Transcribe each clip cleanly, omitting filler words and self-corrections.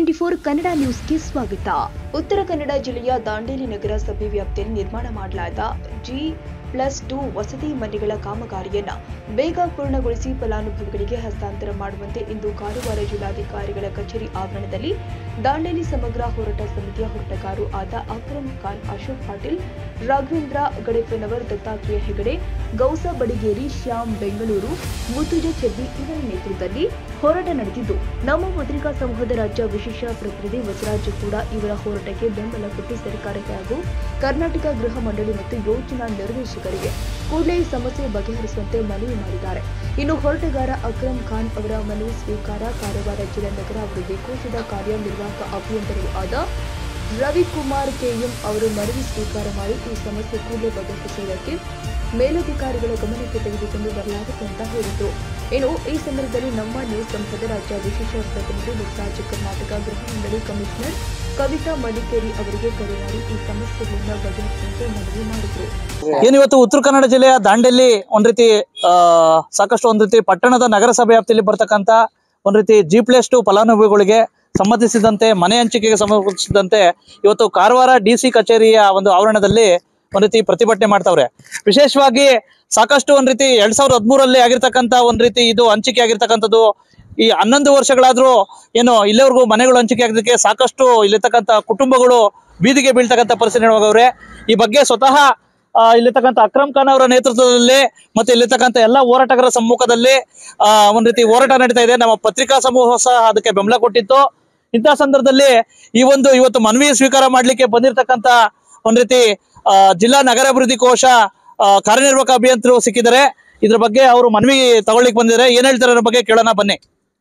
N24 Kannada ನ್ಯೂಸ್ಗೆ ಸ್ವಾಗತ. ಉತ್ತರ ಕನ್ನಡ ಜಿಲ್ಲೆಯ ದಾಂಡೇಲಿ ನಗರಸಭೆ ವ್ಯಾಪ್ತಿಯಲ್ಲಿ ನಿರ್ಮಾಣ ಮಾಡಲಾದ G+2 ವಸತಿ ಮನೆಗಳ ಕಾಮಗಾರಿಯನ್ನು ಬೇಗ ಪೂರ್ಣಗೊಳಿಸಿ ಫಲಾನುಭವಿಗಳಿಗೆ ಹಸ್ತಾಂತರ ಮಾಡುವಂತೆ ಇಂದು ಕಾರವಾರ ಜಿಲ್ಲಾಧಿಕಾರಿಗಳ ಕಚೇರಿ ಆವರಣದಲ್ಲಿ ದಾಂಡೇಲಿ ಸಮಗ್ರ ಹೋರಾಟ ಸಮಿತಿಯ ಹೋರಾಟಗಾರರು ಆದ ಅಕ್ರಮ್ ಖಾನ್, ಅಶೋಕ್ ಪಾಟೀಲ್, ರಾಘವೇಂದ್ರ ಗಡೆಪ್ಪನವರ್, ದತ್ತಾತ್ರೇಯ ಹೆಗಡೆ, ಗೌಸ ಬಡಿಗೇರಿ, ಶ್ಯಾಮ್ ಬೆಂಗಳೂರು, ಮುತ್ತುಜ ಚೆಬ್ಬಿ ಇವರ ನೇತೃತ್ವದಲ್ಲಿ ಹೋರಾಟ ನಡೆದಿದ್ದು, ನಮ್ಮ ಪತ್ರಿಕಾ ಸಮೂಹದ ರಾಜ್ಯ ವಿಶೇಷ ಪ್ರತಿನಿಧಿ ಬಸವರಾಜ್ ಕೂಡ ಇವರ ಹೋರಾಟಕ್ಕೆ ಬೆಂಬಲ ಕೊಟ್ಟು ಸರ್ಕಾರಕ್ಕೆ ಹಾಗೂ ಕರ್ನಾಟಕ ಗೃಹ ಮಂಡಳಿ ಮತ್ತು ಯೋಜನಾ ನಿರ್ದೇಶಕರಿಗೆ ಕೂಡಲೇ ಈ ಸಮಸ್ಯೆ ಬಗೆಹರಿಸುವಂತೆ ಮನವಿ ಮಾಡಿದ್ದಾರೆ. ಇನ್ನು ಹೋರಾಟಗಾರ ಅಕ್ರಮ್ ಖಾನ್ ಅವರ ಮನವಿ ಸ್ವೀಕಾರ ಕಾರವಾರ ಜಿಲ್ಲಾ ನಗರ ಅಭಿವೃದ್ಧಿ ಕೋಶದ ಕಾರ್ಯನಿರ್ವಾಹಕ ಅಭಿಯಂತರರು ಆದ ರವಿಕುಮಾರ್ ಕೆಎಂ ಅವರು ಮನವಿ ಸ್ವೀಕಾರ ಮಾಡಿ ಈ ಸಮಸ್ಯೆ ಕೂಡಲೇ ಬಗೆಹರಿಸುವುದಕ್ಕೆ ಮೇಲಧಿಕಾರಿಗಳ ಗಮನಕ್ಕೆ ತೆಗೆದುಕೊಂಡು ಬರಲಾಗುತ್ತೆ ಅಂತ ಹೇಳಿದರು. ಇನ್ನು ಈ ಸಂದರ್ಭದಲ್ಲಿ ನಮ್ಮ ನ್ಯೂಸ್ ಸಮೂಹದ ರಾಜ್ಯ ವಿಶೇಷ ಪ್ರತಿನಿಧಿ ಬಸವರಾಜ್ ಕರ್ನಾಟಕ ಗೃಹ ಮಂಡಳಿ ಕಮಿಷನರ್ ಕವಿತಾ ಮಡಿಕೇರಿ ಅವರಿಗೆ ಕರೆ ಮಾಡಿ ಈ ಸಮಸ್ಯೆಗಳನ್ನು ಬಗೆಹರಿಸುವಂತೆ ಮನವಿ ಮಾಡಿದರು. ಏನಿವತ್ತು ಉತ್ತರ ಕನ್ನಡ ಜಿಲ್ಲೆಯ ದಾಂಡೇಲಿ ಒಂದ್ ರೀತಿ ಸಾಕಷ್ಟು ಒಂದ್ ರೀತಿ ಪಟ್ಟಣದ ನಗರಸಭೆ ವ್ಯಾಪ್ತಿಯಲ್ಲಿ ಬರ್ತಕ್ಕಂತ ಒಂದ್ ರೀತಿ G+2 ಫಲಾನುಭವಿಗಳಿಗೆ ಸಂಬಂಧಿಸಿದಂತೆ ಮನೆ ಹಂಚಿಕೆಗೆ ಸಂಬಂಧಿಸಿದಂತೆ ಇವತ್ತು ಕಾರವಾರ DC ಕಚೇರಿಯ ಒಂದು ಆವರಣದಲ್ಲಿ ಒಂದ್ ರೀತಿ ಪ್ರತಿಭಟನೆ ಮಾಡ್ತಾವ್ರೆ. ವಿಶೇಷವಾಗಿ ಸಾಕಷ್ಟು ಒಂದ್ ರೀತಿ 2013ರಲ್ಲಿ ಆಗಿರ್ತಕ್ಕಂತ ಒಂದ್ ರೀತಿ ಇದು ಹಂಚಿಕೆ ಆಗಿರ್ತಕ್ಕಂಥದ್ದು. ಈ 11 ವರ್ಷಗಳಾದ್ರೂ ಏನು ಇಲ್ಲಿವರೆಗೂ ಮನೆಗಳು ಹಂಚಿಕೆ ಆಗೋದಕ್ಕೆ ಸಾಕಷ್ಟು ಇಲ್ಲಿರ್ತಕ್ಕಂಥ ಕುಟುಂಬಗಳು ಬೀದಿಗೆ ಬೀಳ್ತಕ್ಕಂಥ ಪರಿಸ್ಥಿತಿ ಹೋಗವ್ರೆ. ಈ ಬಗ್ಗೆ ಸ್ವತಃ ಇಲ್ಲಿರ್ತಕ್ಕಂಥ ಅಕ್ರಮ್ ಖಾನ್ ಅವರ ನೇತೃತ್ವದಲ್ಲಿ ಮತ್ತೆ ಇಲ್ಲಿರ್ತಕ್ಕಂಥ ಎಲ್ಲ ಹೋರಾಟಗಾರರ ಸಮ್ಮುಖದಲ್ಲಿ ಒಂದ್ ರೀತಿ ಹೋರಾಟ ನಡೀತಾ ಇದೆ. ನಮ್ಮ ಪತ್ರಿಕಾ ಸಮೂಹ ಸಹ ಅದಕ್ಕೆ ಬೆಂಬಲ ಕೊಟ್ಟಿತ್ತು. ಇಂತಹ ಸಂದರ್ಭದಲ್ಲಿ ಈ ಒಂದು ಇವತ್ತು ಮನವಿ ಸ್ವೀಕಾರ ಮಾಡ್ಲಿಕ್ಕೆ ಬಂದಿರತಕ್ಕಂತ ಒಂದ್ ರೀತಿ ಜಿಲ್ಲಾ ನಗರಾಭಿವೃದ್ಧಿ ಕೋಶ ಕಾರ್ಯನಿರ್ವಾಹಕ ಅಭಿಯಂತರು ಸಿಕ್ಕಿದ್ದಾರೆ. ಇದ್ರ ಬಗ್ಗೆ ಅವರು ಮನವಿ ತಗೊಳ್ಳಿಕ್ ಬಂದಿದ್ದಾರೆ. ಏನ್ ಹೇಳ್ತಾರೆ ಅದ್ರ ಬಗ್ಗೆ ಕೇಳೋಣ ಬನ್ನಿ.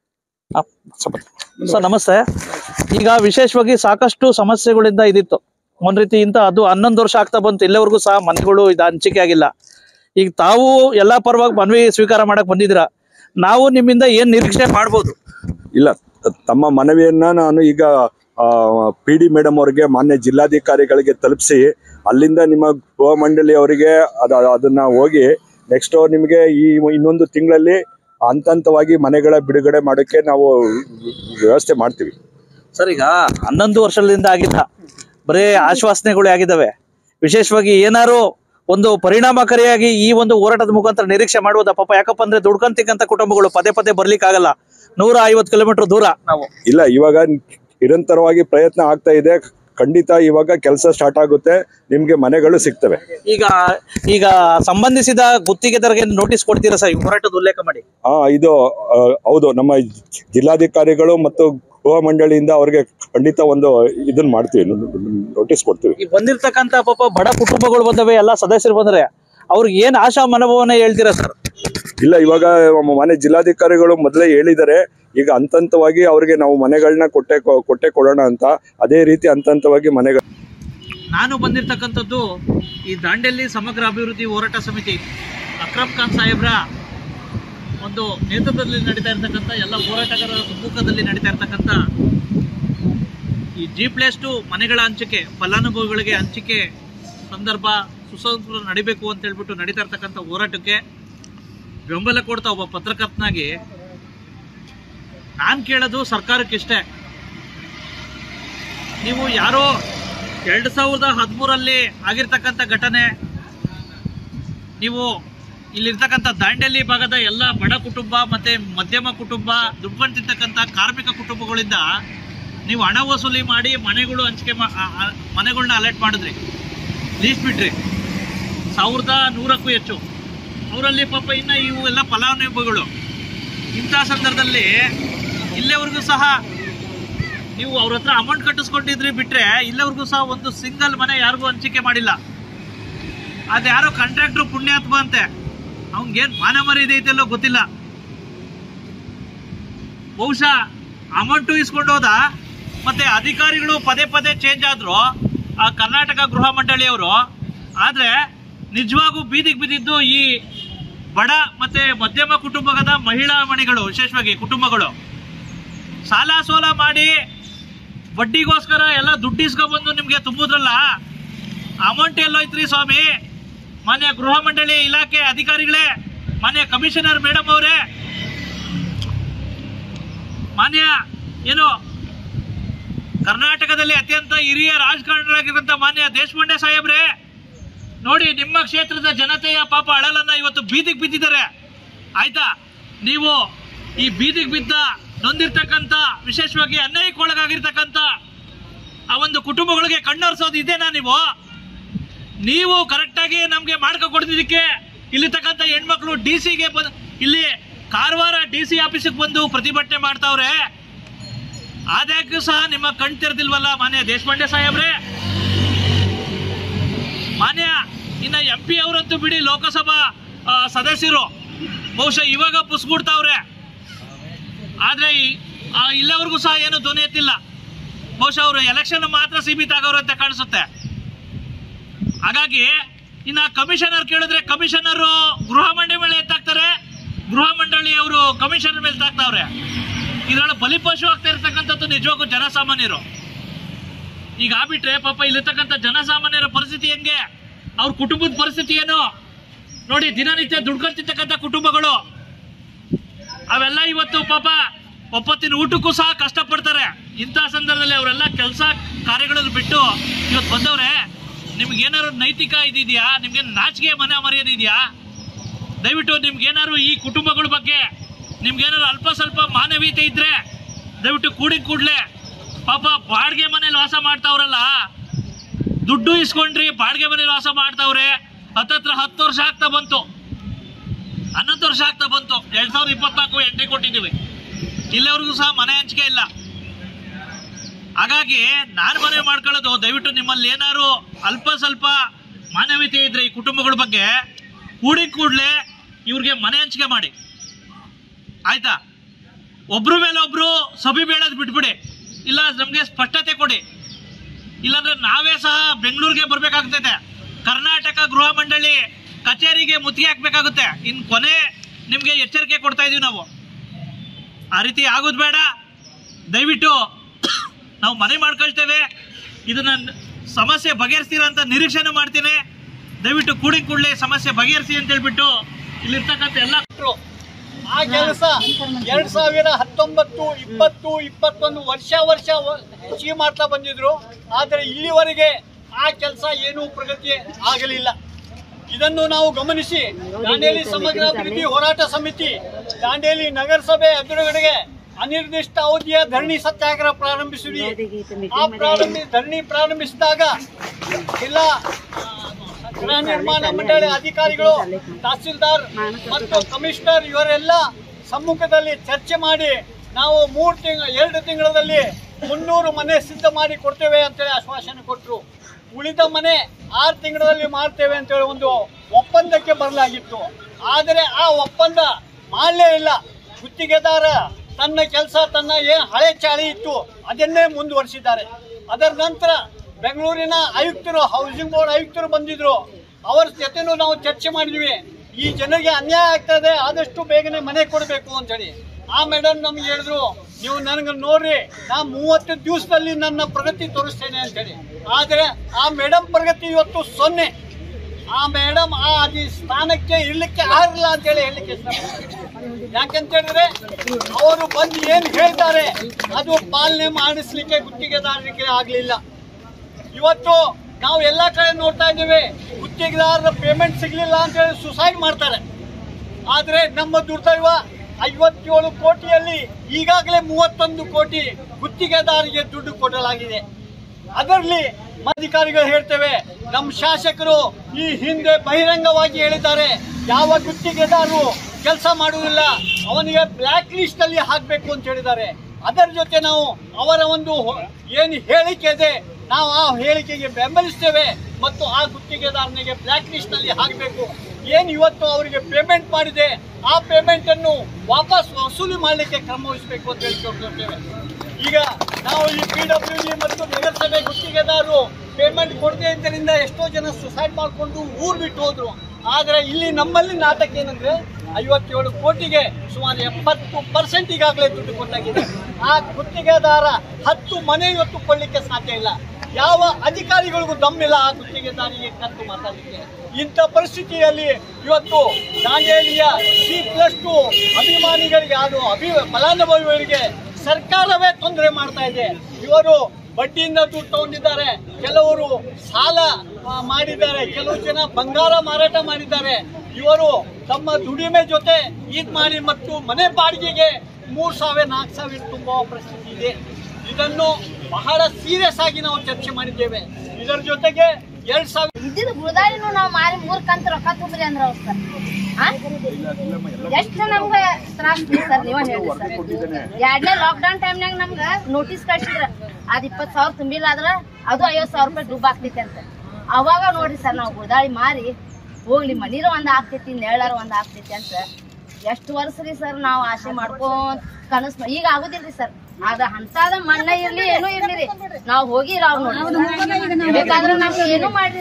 ಸರ್ ನಮಸ್ತೆ. ಈಗ ವಿಶೇಷವಾಗಿ ಸಾಕಷ್ಟು ಸಮಸ್ಯೆಗಳಿಂದ ಇದಿತ್ತು ಒಂದ್ ರೀತಿ ಅದು 11 ವರ್ಷ ಆಗ್ತಾ ಬಂತು. ಇಲ್ಲಿವರೆಗೂ ಸಹ ಮನೆಗಳು ಹಂಚಿಕೆ ಆಗಿಲ್ಲ. ಈಗ ತಾವು ಎಲ್ಲಾ ಪರವಾಗಿ ಮನವಿ ಸ್ವೀಕಾರ ಮಾಡಕ್ ಬಂದಿದ್ದೀರ. ನಾವು ನಿಮ್ಮಿಂದ ಏನ್ ನಿರೀಕ್ಷೆ ಮಾಡ್ಬೋದು? ಇಲ್ಲ, ತಮ್ಮ ಮನವಿಯನ್ನ ನಾನು ಈಗ PD ಮೇಡಮ್ ಅವರಿಗೆ ಮಾನ್ಯ ಜಿಲ್ಲಾಧಿಕಾರಿಗಳಿಗೆ ತಲುಪಿಸಿ ಅಲ್ಲಿಂದ ನಿಮ್ಮ ಗೃಹ ಮಂಡಳಿ ಅವರಿಗೆ ಅದನ್ನ ಹೋಗಿ ನೆಕ್ಸ್ಟ್ ನಿಮಗೆ ಈ ಇನ್ನೊಂದು ತಿಂಗಳಲ್ಲಿ ಹಂತವಾಗಿ ಮನೆಗಳ ಬಿಡುಗಡೆ ಮಾಡೋಕ್ಕೆ ನಾವು ವ್ಯವಸ್ಥೆ ಮಾಡ್ತೀವಿ. ಸರ್, ಈಗ 11 ವರ್ಷದಿಂದ ಆಗಿಲ್ಲ, ಬರೀ ಆಶ್ವಾಸನೆಗಳು ಆಗಿದ್ದಾವೆ. ವಿಶೇಷವಾಗಿ ಏನಾರು ಒಂದು ಪರಿಣಾಮಕಾರಿಯಾಗಿ ಈ ಒಂದು ಹೋರಾಟದ ಮುಖಾಂತರ ನಿರೀಕ್ಷೆ ಮಾಡುವುದ? ಪಾಪ ಯಾಕಪ್ಪ ಅಂದ್ರೆ ದುಡ್ಕೊಂತಿಕ್ಕಂತ ಕುಟುಂಬಗಳು ಪದೇ ಪದೇ ಬರ್ಲಿಕ್ಕೆ ಆಗಲ್ಲ. 150 ಕಿಲೋಮೀಟರ್ ದೂರ ನಾವು ಇಲ್ಲ, ಇವಾಗ ನಿರಂತರವಾಗಿ ಪ್ರಯತ್ನ ಆಗ್ತಾ ಇದೆ. ಖಂಡಿತ ಇವಾಗ ಕೆಲಸ ಸ್ಟಾರ್ಟ್ ಆಗುತ್ತೆ, ನಿಮ್ಗೆ ಮನೆಗಳು ಸಿಗ್ತವೆ. ಈಗ ಸಂಬಂಧಿಸಿದ ಗುತ್ತಿಗೆದಾರರಿಗೆ ನೋಟಿಸ್ ಕೊಡ್ತೀರಾ ಸರ್? ಹೋರಾಟದ ಉಲ್ಲೇಖ ಮಾಡಿ. ಇದು ಹೌದು, ನಮ್ಮ ಜಿಲ್ಲಾಧಿಕಾರಿಗಳು ಮತ್ತು ಗೃಹ ಮಂಡಳಿಯಿಂದ ಅವ್ರಿಗೆ ಖಂಡಿತ ಒಂದು ಇದನ್ನ ಮಾಡ್ತೀವಿ, ನೋಟಿಸ್ ಕೊಡ್ತೀವಿ. ಈಗ ಬಂದಿರ್ತಕ್ಕಂತ ಪಾಪ ಬಡ ಕುಟುಂಬಗಳು ಬಂದವೆ, ಎಲ್ಲ ಸದಸ್ಯರು ಬಂದ್ರೆ ಅವ್ರಿಗೆ ಏನ್ ಆಶಾ ಮನೋಭಾವನೆ ಹೇಳ್ತೀರಾ ಸರ್? ಇಲ್ಲ, ಇವಾಗ ಮನೆ ಜಿಲ್ಲಾಧಿಕಾರಿಗಳು ಮೊದಲೇ ಹೇಳಿದ್ದಾರೆ, ಈಗ ಹಂತವಾಗಿ ಅವ್ರಿಗೆ ನಾವು ಮನೆಗಳನ್ನ ಕೊಟ್ಟೆ ಕೊಡೋಣ ಅಂತ. ಅದೇ ರೀತಿ ಹಂತವಾಗಿ ಮನೆಗಳು. ನಾನು ಬಂದಿರತಕ್ಕಂಥದ್ದು ಈ ದಾಂಡೇಲಿ ಸಮಗ್ರ ಅಭಿವೃದ್ಧಿ ಹೋರಾಟ ಸಮಿತಿ ಅಕ್ರಮ್ ಖಾನ್ ಸಾಹೇಬ್ರ ಒಂದು ನೇತೃತ್ವದಲ್ಲಿ ನಡೀತಾ ಇರ್ತಕ್ಕಂಥ ಎಲ್ಲ ಹೋರಾಟಗಾರರ ಸಮ್ಮುಖದಲ್ಲಿ ನಡೀತಾ ಇರ್ತಕ್ಕಂಥ ಈ G+2 ಮನೆಗಳ ಹಂಚಿಕೆ, ಫಲಾನುಭವಿಗಳಿಗೆ ಹಂಚಿಕೆ ಸಂದರ್ಭ ಸುಸಂಸ್ಕೃತ ನಡಿಬೇಕು ಅಂತ ಹೇಳ್ಬಿಟ್ಟು ನಡೀತಾ ಇರ್ತಕ್ಕಂಥ ಹೋರಾಟಕ್ಕೆ ಬೆಂಬಲ ಕೊಡ್ತಾ ಒಬ್ಬ ಪತ್ರಕರ್ತನಾಗಿ ನಾನು ಕೇಳೋದು ಸರ್ಕಾರಕ್ಕೆ ಇಷ್ಟೇ. ನೀವು ಯಾರೋ 2013ರಲ್ಲಿ ಆಗಿರ್ತಕ್ಕಂಥ ಘಟನೆ, ನೀವು ಇಲ್ಲಿರ್ತಕ್ಕಂಥ ದಾಂಡೇಲಿ ಭಾಗದ ಎಲ್ಲ ಬಡ ಕುಟುಂಬ ಮತ್ತೆ ಮಧ್ಯಮ ಕುಟುಂಬ, ದುಡ್ಕೊಂಡು ತಿಂತಕ್ಕಂಥ ಕಾರ್ಮಿಕ ಕುಟುಂಬಗಳಿಂದ ನೀವು ಹಣ ವಸೂಲಿ ಮಾಡಿ ಮನೆಗಳು ಹಂಚಿಕೆ ಮನೆಗಳನ್ನ ಅಲರ್ಟ್ ಮಾಡಿದ್ರಿ, ಲೀಸ್ಟ್ ಬಿಟ್ರಿ 1100ಕ್ಕೂ ಹೆಚ್ಚು. ಅವರಲ್ಲಿ ಪಾಪ ಇನ್ನು ಇವು ಎಲ್ಲ ಫಲಾನುಭವಿಗಳು. ಇಂಥ ಸಂದರ್ಭದಲ್ಲಿ ಇಲ್ಲಿವರೆಗೂ ಸಹ ನೀವು ಅವ್ರ ಹತ್ರ ಅಮೌಂಟ್ ಕಟ್ಟಿಸ್ಕೊಂಡಿದ್ರಿ ಬಿಟ್ರೆ ಇಲ್ಲಿವರೆಗೂ ಸಹ ಒಂದು ಸಿಂಗಲ್ ಮನೆ ಯಾರಿಗೂ ಹಂಚಿಕೆ ಮಾಡಿಲ್ಲ. ಅದು ಯಾರೋ ಕಾಂಟ್ರಾಕ್ಟ್ರು ಪುಣ್ಯಾತ್ಮ ಅಂತೆ, ಅವ್ನಿಗೇನು ಮಾನ ಮರ್ಯಾದೆ ಐತೆಲ್ಲೋ ಗೊತ್ತಿಲ್ಲ. ಬಹುಶಃ ಅಮೌಂಟು ಇಸ್ಕೊಂಡು ಹೋದ, ಮತ್ತೆ ಅಧಿಕಾರಿಗಳು ಪದೇ ಪದೇ ಚೇಂಜ್ ಆದ್ರು ಆ ಕರ್ನಾಟಕ ಗೃಹ ಮಂಡಳಿಯವರು. ಆದರೆ ನಿಜವಾಗೂ ಬೀದಿಗೆ ಬಿದ್ದಿದ್ದು ಈ ಬಡ ಮತ್ತೆ ಮಧ್ಯಮ ಕುಟುಂಬದ ಮಹಿಳಾ ಮಣಿಗಳು, ವಿಶೇಷವಾಗಿ ಕುಟುಂಬಗಳು ಸಾಲ ಸೋಲ ಮಾಡಿ ಬಡ್ಡಿಗೋಸ್ಕರ ಎಲ್ಲ ದುಡ್ಡು ಇಸ್ಕೊಂಡ್ಬಂದು ನಿಮಗೆ ತುಂಬುದ್ರಲ್ಲ, ಅಮೌಂಟ್ ಎಲ್ಲೋಯ್ತ್ರಿ ಸ್ವಾಮಿ? ಮಾನ್ಯ ಗೃಹ ಮಂಡಳಿ ಇಲಾಖೆ ಅಧಿಕಾರಿಗಳೇ, ಮಾನ್ಯ ಕಮಿಷನರ್ ಮೇಡಮ್ ಅವರೇ, ಮಾನ್ಯ ಏನು ಕರ್ನಾಟಕದಲ್ಲಿ ಅತ್ಯಂತ ಹಿರಿಯ ರಾಜಕಾರಣಿಗಳಾಗಿರುವಂತ ಮಾನ್ಯ ದೇಶಪಾಂಡೆ ಸಾಹೇಬ್ರೆ, ನೋಡಿ ನಿಮ್ಮ ಕ್ಷೇತ್ರದ ಜನತೆಯ ಪಾಪ ಅಳಲನ್ನ ಇವತ್ತು ಬೀದಿಗೆ ಬಿದ್ದಿದ್ದಾರೆ. ಆಯ್ತಾ, ನೀವು ಈ ಬೀದಿಗೆ ಬಿದ್ದ ನೊಂದಿರ್ತಕ್ಕಂಥ, ವಿಶೇಷವಾಗಿ ಅನ್ಯಾಯಕ್ಕೊಳಗಾಗಿರ್ತಕ್ಕಂಥ ಆ ಒಂದು ಕುಟುಂಬಗಳಿಗೆ ಕಣ್ಣೊರೆಸೋದು ಇದೇನಾ? ನೀವು ಕರೆಕ್ಟಾಗಿ ನಮಗೆ ಮಾಡ್ಕೊಡ್ತಿದ್ದಕ್ಕೆ ಇಲ್ಲಿರ್ತಕ್ಕಂಥ ಹೆಣ್ಮಕ್ಳು DC-ಗೆ ಇಲ್ಲಿ ಕಾರವಾರ DC ಆಫೀಸಿಗೆ ಬಂದು ಪ್ರತಿಭಟನೆ ಮಾಡ್ತಾವ್ರೆ. ಆದಾಗ್ಯೂ ಸಹ ನಿಮ್ಮ ಕಣ್ ತೆರೆದಿಲ್ವಲ್ಲ ಮಾನ್ಯ ದೇಶಪಾಂಡೆ ಸಾಹೇಬ್ರೆ. ಮಾನ್ಯ ಇನ್ನ MP ಅವರಂತೂ ಬಿಡಿ, ಲೋಕಸಭಾ ಸದಸ್ಯರು ಬಹುಶಃ ಇವಾಗ ಪುಸ್ಬಿಡ್ತಾವ್ರೆ. ಆದ್ರೆ ಇಲ್ಲವರೆಗೂ ಸಹ ಏನು ಧ್ವನಿ ಎತ್ತಿಲ್ಲ. ಬಹುಶಃ ಅವರು ಎಲೆಕ್ಷನ್ ಮಾತ್ರ ಸೀಮಿತ ಆಗೋರು ಅಂತ ಕಾಣಿಸುತ್ತೆ. ಹಾಗಾಗಿ ಇನ್ನ ಕಮಿಷನರ್ ಕೇಳಿದ್ರೆ ಕಮಿಷನರ್ ಗೃಹ ಮಂಡಳಿ ಮೇಲೆ ಎತ್ತಾಕ್ತಾರೆ, ಗೃಹ ಮಂಡಳಿ ಅವರು ಕಮಿಷನರ್ ಮೇಲೆ ತಾಕ್ತಾವ್ರೆ. ಇದರೊಳಗೆ ಬಲಿಪಶು ಆಗ್ತಾ ಇರ್ತಕ್ಕಂಥದ್ದು ನಿಜವಾಗೂ ಜನಸಾಮಾನ್ಯರು. ಈಗ ಆಗ್ಬಿಟ್ರೆ ಪಾಪ ಇಲ್ಲಿರ್ತಕ್ಕಂಥ ಜನಸಾಮಾನ್ಯರ ಪರಿಸ್ಥಿತಿ ಹೆಂಗೆ, ಅವ್ರ ಕುಟುಂಬದ ಪರಿಸ್ಥಿತಿ ಏನು ನೋಡಿ. ದಿನನಿತ್ಯ ದುಡ್ಕೊಳ್ತಿರ್ತಕ್ಕಂಥ ಕುಟುಂಬಗಳು ಅವೆಲ್ಲ ಇವತ್ತು ಪಾಪ ಒಪ್ಪತ್ತಿನ ಊಟಕ್ಕೂ ಸಹ ಕಷ್ಟಪಡ್ತಾರೆ. ಇಂಥ ಸಂದರ್ಭದಲ್ಲಿ ಅವರೆಲ್ಲ ಕೆಲಸ ಕಾರ್ಯಗಳನ್ನು ಬಿಟ್ಟು ಇವತ್ತು ಬಂದವ್ರೆ. ನಿಮ್ಗೇನಾದ್ರು ನೈತಿಕ ಇದೆಯಾ? ನಿಮ್ಗೆ ನಾಚಿಕೆ ಮನೆ ಮರ್ಯಾದೆ ಇದೆಯಾ? ದಯವಿಟ್ಟು ನಿಮ್ಗೇನಾದ್ರು ಈ ಕುಟುಂಬಗಳ ಬಗ್ಗೆ ನಿಮ್ಗೇನಾದ್ರು ಅಲ್ಪ ಸ್ವಲ್ಪ ಮಾನವೀಯತೆ ಇದ್ರೆ ದಯವಿಟ್ಟು ಕೂಡಲೇ ಪಾಪ ಬಾಡಿಗೆ ಮನೇಲಿ ವಾಸ ಮಾಡ್ತಾವ್ರಲ್ಲ, ದುಡ್ಡು ಇಸ್ಕೊಂಡ್ರಿ ಬಾಡಿಗೆ ಮನೇಲಿ ವಾಸ ಮಾಡ್ತಾವ್ರೆ. ಹತ್ತತ್ರ 10 ವರ್ಷ ಆಗ್ತಾ ಬಂತು, 11 ವರ್ಷ ಆಗ್ತಾ ಬಂತು. 2024 ಎಂಟ್ರಿ ಕೊಟ್ಟಿದ್ದೀವಿ, ಇಲ್ಲಿವರೆಗೂ ಸಹ ಮನೆ ಹಂಚಿಕೆ ಇಲ್ಲ. ಹಾಗಾಗಿ ನಾನು ಮನವಿ ಮಾಡ್ಕೊಳ್ಳೋದು, ದಯವಿಟ್ಟು ನಿಮ್ಮಲ್ಲಿ ಏನಾದ್ರು ಅಲ್ಪ ಸ್ವಲ್ಪ ಮಾನವೀಯತೆ ಇದ್ರೆ ಈ ಕುಟುಂಬಗಳ ಬಗ್ಗೆ ಕೂಡಲೇ ಇವ್ರಿಗೆ ಮನೆ ಹಂಚಿಕೆ ಮಾಡಿ. ಆಯ್ತಾ? ಒಬ್ರ ಮೇಲೆ ಒಬ್ರು ಸಭೆ ಬೇಡೋದು ಬಿಟ್ಬಿಡಿ, ಇಲ್ಲ ನಮ್ಗೆ ಸ್ಪಷ್ಟತೆ ಕೊಡಿ. ಇಲ್ಲಾಂದ್ರೆ ನಾವೇ ಸಹ ಬೆಂಗಳೂರಿಗೆ ಬರ್ಬೇಕಾಗ್ತೈತೆ, ಕರ್ನಾಟಕ ಗೃಹ ಮಂಡಳಿ ಕಚೇರಿಗೆ ಮುತ್ತಿಗೆ ಹಾಕ್ಬೇಕಾಗುತ್ತೆ. ಇನ್ ಕೊನೆ ನಿಮ್ಗೆ ಎಚ್ಚರಿಕೆ ಕೊಡ್ತಾ ಇದೀವಿ ನಾವು. ಆ ರೀತಿ ಆಗೋದು ಬೇಡ. ದಯವಿಟ್ಟು ನಾವು ಮನೆ ಮಾಡ್ಕೊಳ್ತೇವೆ, ಇದನ್ನ ಸಮಸ್ಯೆ ಬಗೆಹರಿಸ್ತೀರಾ ಅಂತ ನಿರೀಕ್ಷೆನೂ ಮಾಡ್ತೀನಿ. ದಯವಿಟ್ಟು ಕೂಡಲೇ ಸಮಸ್ಯೆ ಬಗೆಹರಿಸಿ ಅಂತ ಹೇಳ್ಬಿಟ್ಟು ಇಲ್ಲಿರ್ತಕ್ಕಂಥ ಎಲ್ಲ ಆ ಕೆಲಸ 2019, 20, 21 ವರ್ಷ ಅಚೀವ್ ಮಾಡ್ತಾ ಬಂದಿದ್ರು. ಆದರೆ ಇಲ್ಲಿವರೆಗೆ ಆ ಕೆಲಸ ಏನೂ ಪ್ರಗತಿ ಆಗಲಿಲ್ಲ. ಇದನ್ನು ನಾವು ಗಮನಿಸಿ ದಾಂಡೇಲಿ ಸಮಗ್ರ ಅಭಿವೃದ್ಧಿ ಹೋರಾಟ ಸಮಿತಿ ದಾಂಡೇಲಿ ನಗರಸಭೆ ಎದುರುಗಡೆಗೆ ಅನಿರ್ದಿಷ್ಟ ಅವಧಿಯ ಧರಣಿ ಸತ್ಯಾಗ್ರಹ ಪ್ರಾರಂಭಿಸಿದ್ವಿ. ಆ ಧರಣಿ ಪ್ರಾರಂಭಿಸಿದಾಗ ಜಿಲ್ಲಾ ಗೃಹ ನಿರ್ಮಾಣ ಮಂಡಳಿ ಅಧಿಕಾರಿಗಳು, ತಹಸೀಲ್ದಾರ್ ಮತ್ತು ಕಮಿಷನರ್ ಇವರೆಲ್ಲ ಸಮ್ಮುಖದಲ್ಲಿ ಚರ್ಚೆ ಮಾಡಿ ನಾವು 2 ತಿಂಗಳಲ್ಲಿ 300 ಮನೆ ಸಿದ್ಧ ಮಾಡಿ ಕೊಡ್ತೇವೆ ಅಂತೇಳಿ ಆಶ್ವಾಸನೆ ಕೊಟ್ಟರು. ಉಳಿದ ಮನೆ 6 ತಿಂಗಳಲ್ಲಿ ಮಾಡ್ತೇವೆ ಅಂತೇಳಿ ಒಂದು ಒಪ್ಪಂದಕ್ಕೆ ಬರಲಾಗಿತ್ತು. ಆದರೆ ಆ ಒಪ್ಪಂದ ಮಾಡಲೇ ಇಲ್ಲ. ಗುತ್ತಿಗೆದಾರ ತನ್ನ ಕೆಲಸ, ತನ್ನ ಏನು ಹಳೆ ಚಾಳಿ ಇತ್ತು ಅದನ್ನೇ ಮುಂದುವರಿಸಿದ್ದಾರೆ. ಅದರ ನಂತರ ಬೆಂಗಳೂರಿನ ಆಯುಕ್ತರು, ಹೌಸಿಂಗ್ ಬೋರ್ಡ್ ಆಯುಕ್ತರು ಬಂದಿದ್ರು. ಅವರ ಜೊತೆನೂ ನಾವು ಚರ್ಚೆ ಮಾಡಿದ್ವಿ. ಈ ಜನರಿಗೆ ಅನ್ಯಾಯ ಆಗ್ತದೆ, ಆದಷ್ಟು ಬೇಗನೆ ಮನೆ ಕೊಡಬೇಕು ಅಂತೇಳಿ. ಆ ಮೇಡಮ್ ನಮ್ಗೆ ಹೇಳಿದ್ರು, ನೀವು ನನಗೆ ನೋಡ್ರಿ, ನಾ 30 ದಿವಸದಲ್ಲಿ ನನ್ನ ಪ್ರಗತಿ ತೋರಿಸ್ತೇನೆ ಅಂತೇಳಿ. ಆದರೆ ಆ ಮೇಡಮ್ ಪ್ರಗತಿ ಇವತ್ತು 0. ಆ ಮೇಡಮ್ ಆ ಸ್ಥಾನಕ್ಕೆ ಇರ್ಲಿಕ್ಕೆ ಆಗಲಿಲ್ಲ ಅಂತೇಳಿ ಹೇಳಲಿಕ್ಕೆ ಯಾಕಂತ ಹೇಳಿದ್ರೆ ಅವರು ಬಂದು ಏನು ಹೇಳ್ತಾರೆ ಅದು ಪಾಲನೆ ಮಾಡಿಸ್ಲಿಕ್ಕೆ ಗುತ್ತಿಗೆದಾರರಿಗೆ ಆಗಲಿಲ್ಲ. ಇವತ್ತು ನಾವು ಎಲ್ಲ ಕಡೆ ನೋಡ್ತಾ ಇದ್ದೀವಿ, ಗುತ್ತಿಗೆದಾರರ ಪೇಮೆಂಟ್ ಸಿಗಲಿಲ್ಲ ಅಂತೇಳಿ ಸುಸೈಡ್ ಮಾಡ್ತಾರೆ. ಆದರೆ ನಮ್ಮ ದುರ್ದೈವ 57 ಕೋಟಿಯಲ್ಲಿ ಈಗಾಗಲೇ 31 ಕೋಟಿ ಗುತ್ತಿಗೆದಾರರಿಗೆ ದುಡ್ಡು ಕೊಡಲಾಗಿದೆ. ಅದರಲ್ಲಿ ಅಧಿಕಾರಿಗಳು ಹೇಳ್ತೇವೆ, ನಮ್ಮ ಶಾಸಕರು ಈ ಹಿಂದೆ ಬಹಿರಂಗವಾಗಿ ಹೇಳಿದ್ದಾರೆ, ಯಾವ ಗುತ್ತಿಗೆದಾರರು ಕೆಲಸ ಮಾಡುವುದಿಲ್ಲ ಅವನಿಗೆ ಬ್ಲ್ಯಾಕ್ ಲಿಸ್ಟ್ ಅಲ್ಲಿ ಹಾಕಬೇಕು ಅಂತ ಹೇಳಿದ್ದಾರೆ. ಅದರ ಜೊತೆ ನಾವು ಅವರ ಒಂದು ಏನು ಹೇಳಿಕೆ ಇದೆ ನಾವು ಆ ಹೇಳಿಕೆಗೆ ಬೆಂಬಲಿಸ್ತೇವೆ ಮತ್ತು ಆ ಗುತ್ತಿಗೆದಾರನಿಗೆ ಬ್ಲ್ಯಾಕ್ ಲಿಸ್ಟ್ ನಲ್ಲಿ ಹಾಕಬೇಕು. ಏನು ಇವತ್ತು ಅವರಿಗೆ ಪೇಮೆಂಟ್ ಮಾಡಿದೆ ಆ ಪೇಮೆಂಟ್ ಅನ್ನು ವಾಪಸ್ ವಸೂಲಿ ಮಾಡಲಿಕ್ಕೆ ಕ್ರಮ ವಹಿಸಬೇಕು ಅಂತ ಹೇಳ್ಕೊಳ್ತೇವೆ. ಈಗ ನಾವು ಈ PWD ಮತ್ತು ನಗರಸಭೆ ಗುತ್ತಿಗೆದಾರರು ಪೇಮೆಂಟ್ ಕೊಡದೆ ಇದರಿಂದ ಎಷ್ಟೋ ಜನ ಸುಸೈಡ್ ಮಾಡಿಕೊಂಡು ಊರು ಬಿಟ್ಟು ಹೋದ್ರು. ಆದರೆ ಇಲ್ಲಿ ನಮ್ಮಲ್ಲಿ ನಾಟಕ ಏನಂದ್ರೆ 57 ಕೋಟಿಗೆ ಸುಮಾರು 70% ಈಗಾಗಲೇ ದುಡ್ಡು ಕೊಟ್ಟಾಗಿದೆ. ಆ ಗುತ್ತಿಗೆದಾರ 10 ಮನೆ ಇವತ್ತು ಕೊಡ್ಲಿಕ್ಕೆ ಸಾಧ್ಯ ಇಲ್ಲ. ಯಾವ ಅಧಿಕಾರಿಗಳಿಗೂ ದಮ್ಮಿಲ್ಲ ಆ ಗುತ್ತಿಗೆದಾರಿಗೆ ಕಂತು ಮಾತಾಡಲಿಕ್ಕೆ. ಇಂಥ ಪರಿಸ್ಥಿತಿಯಲ್ಲಿ ಇವತ್ತು ದಾಂಡೇಲಿಯ C+2 ಅಭಿಮಾನಿಗಳಿಗೆ, ಅದು ಫಲಾನುಭವಿಗಳಿಗೆ ಸರ್ಕಾರವೇ ತೊಂದರೆ ಮಾಡ್ತಾ ಇದೆ. ಇವರು ಬಡ್ಡಿಯಿಂದ ದುಡ್ಡು ತಗೊಂಡಿದ್ದಾರೆ, ಕೆಲವರು ಸಾಲ ಮಾಡಿದ್ದಾರೆ, ಕೆಲವು ಜನ ಬಂಗಾರ ಮಾರಾಟ ಮಾಡಿದ್ದಾರೆ. ಇವರು ತಮ್ಮ ದುಡಿಮೆ ಜೊತೆ ಇದು ಮಾಡಿ ಮತ್ತು ಮನೆ ಬಾಡಿಗೆಗೆ 3,000 4,000 ತುಂಬುವ ಪರಿಸ್ಥಿತಿ ಇದೆ. ಇದನ್ನು ಬಹಳ ಸೀರಿಯಸ್ ಆಗಿ ನಾವು ಚರ್ಚೆ ಮಾಡಿದ್ದೇವೆ. ಇದರ ಜೊತೆಗೆ 2,000 ಇದ್ದಿದ್ದು ಗುಳದಾಳಿನೂ ನಾವು ಮಾರಿ 3 ಕಂತು ರೊಕ್ಕ ತುಂಬ್ರಿ ಅಂದ್ರ ಅವ್ರು ಸರ್. ಎಷ್ಟು ನಮ್ಗೆ ತ್ರಾಸ ಸರ್ ನೀವ ಹೇಳಿ ಸರ್. 2ನೇ ಲಾಕ್ಡೌನ್ ಟೈಮ್ನಾಗ ನಮ್ಗೆ ನೋಟಿಸ್ ಕಳ್ಸಿದ್ರ ಅದ್ 20,000 ತುಂಬಿಲ್ಲ ಆದ್ರ ಅದು 50,000 ರೂಪಾಯಿ ದುಡ್ಡು ಆಗ್ತೈತಿ ಅಂತ. ಅವಾಗ ನೋಡ್ರಿ ಸರ್ ನಾವು ಗುಳದಾಳಿ ಮಾರಿ ಹೋಗ್ಲಿ ಮನೀರ ಒಂದ್ ಆಗ್ತೈತಿ, ನೆಳ್ಳಾರ ಒಂದ್ ಆಗ್ತೈತಿ ಅಂತ ಎಷ್ಟು ವರ್ಷ ರೀ ಸರ್ ನಾವು ಆಸೆ ಮಾಡ್ಕೊಂಡ್ ಕನಸ್. ಈಗ ಆಗುದಿಲ್ರಿ ಸರ್. ಅದ ಅಂತದ ಮಣ್ಣ ಇರ್ಲಿ ಏನೂ ಇರ್ಲಿ ರೀ, ನಾವ್ ಹೋಗಿ ರಾವ್ ನೋಡಿ ಬೇಕಾದ್ರೆ ನಾವ್ ಏನು ಮಾಡ್ರಿ.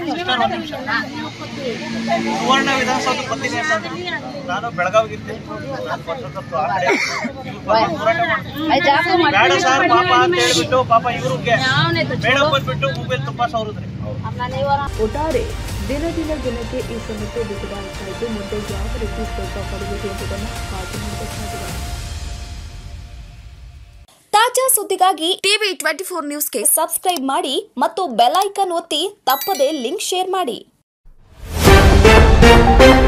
ಸುವರ್ಣ ವಿಧಾನಸೌಧ ನಾನು ಬೆಳಗಾವಿಗಿದ್ದೆ, ಬೇಡ ಸರ್ ಪಾಪ ಅಂತ ಹೇಳ್ಬಿಟ್ಟು ಪಾಪ ಇವ್ರಿಗೆ ಬೇಡ ಬಂದ್ಬಿಟ್ಟು ಮೊಬೈಲ್ ತುಂಬಾ ಸೌರದ್ರಿ. ಒಟ್ಟಾರೆ ದಿನ ದಿನಕ್ಕೆ ಈ ಸಮಸ್ಯೆ ಬಿಗುಡಾಗ್ತಾ ಇದ್ದು ಮುಂದೆ ಯಾವ ರೀತಿ ಸ್ವಲ್ಪ ಪಡೆಯುವುದು ಎಂಬುದನ್ನು ಕಾದು ನೋಡಬೇಕಾಗಿದೆ. ತಾಜಾ ಸುದ್ದಿಗಾಗಿ ಟಿವಿ 24 ನ್ಯೂಸ್ಗೆ ಸಬ್ಸ್ಕ್ರೈಬ್ ಮಾಡಿ ಮತ್ತು ಬೆಲ್ ಐಕಾನ್ ಒತ್ತಿ ತಪ್ಪದೇ ಲಿಂಕ್ ಶೇರ್ ಮಾಡಿ.